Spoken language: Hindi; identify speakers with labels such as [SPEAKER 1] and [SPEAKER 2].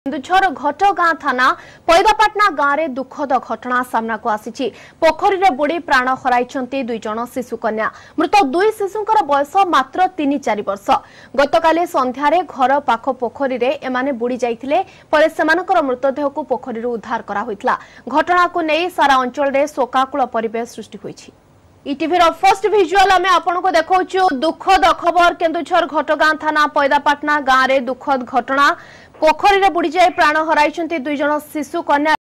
[SPEAKER 1] केन्दुझर घटगां थाना पैदापाटना गांव में दुखद घटना सामना को आसी पोखरी रे बुड़ी प्राण हराई दुई जन शिशु कन्या मृत दुई शिशुंकर बयस मात्र 3-4 वर्ष गतकाली संध्यारे घर पाख पोखरी रे एमाने बुड़ी जाइथिले परे सेमानकर मृतदेह को पोखरी उद्धार करा होइतला। घटना को नहीं सारा अंचल रे शोकाकुल परिवेश सृष्टि होइछि। ईटीवीर फर्स्ट भिजुअल आमे आपनको देखौछु दुखद खबर। केन्दुझर घटगां थाना पैदापाटना गांव में दुखद घटना पोखरी रे बुड़ी जाय प्राण हराई दुई जन शिशु कन्या।